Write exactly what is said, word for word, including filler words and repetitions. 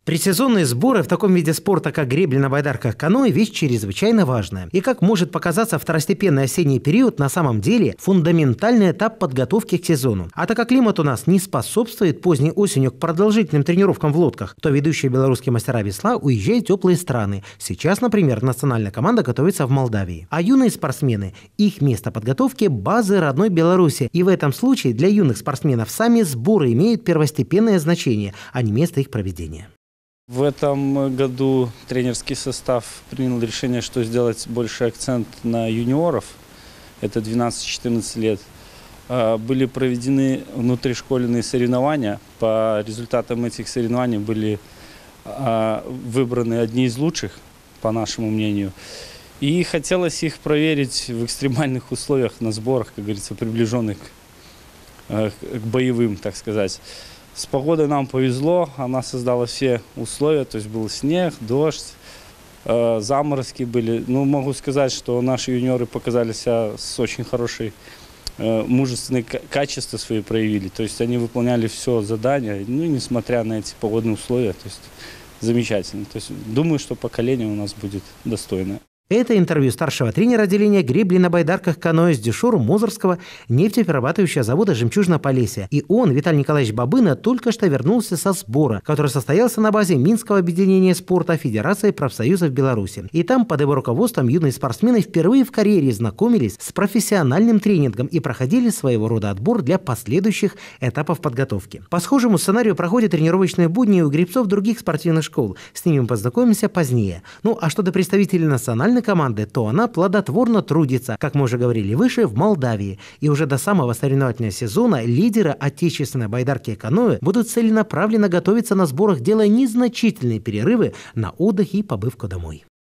Предсезонные сборы в таком виде спорта, как гребля на байдарках, каноэ, вещь чрезвычайно важная. И как может показаться второстепенный осенний период, на самом деле фундаментальный этап подготовки к сезону. А так как климат у нас не способствует поздней осенью к продолжительным тренировкам в лодках, то ведущие белорусские мастера весла уезжают в теплые страны. Сейчас, например, национальная команда готовится в Молдавии. А юные спортсмены, их место подготовки – базы родной Беларуси. И в этом случае для юных спортсменов сами сборы имеют первостепенное значение, а не место их проведения. В этом году тренерский состав принял решение, что сделать больше акцент на юниоров, это двенадцать-четырнадцать лет. Были проведены внутришкольные соревнования, по результатам этих соревнований были выбраны одни из лучших, по нашему мнению. И хотелось их проверить в экстремальных условиях на сборах, как говорится, приближенных к боевым, так сказать. С погодой нам повезло, она создала все условия, то есть был снег, дождь, э, заморозки были. Ну, могу сказать, что наши юниоры показали себя с очень хорошей, э, мужественные качества свои проявили. То есть они выполняли все задания, ну, несмотря на эти погодные условия, то есть замечательно. То есть думаю, что поколение у нас будет достойное. Это интервью старшего тренера отделения гребли на байдарках каноэ с Дюшору Мозырского нефтеперерабатывающего завода «Жемчужина-Полесье». И он, Виталий Николаевич Бабына, только что вернулся со сбора, который состоялся на базе Минского объединения спорта Федерации профсоюзов Беларуси. И там под его руководством юные спортсмены впервые в карьере знакомились с профессиональным тренингом и проходили своего рода отбор для последующих этапов подготовки. По схожему сценарию проходят тренировочные будни у гребцов других спортивных школ. С ними мы познакомимся позднее. Ну а что до представителей национальной команды, то она плодотворно трудится, как мы уже говорили выше, в Молдавии. И уже до самого соревновательного сезона лидеры отечественной байдарки и каноэ будут целенаправленно готовиться на сборах, делая незначительные перерывы на отдых и побывку домой.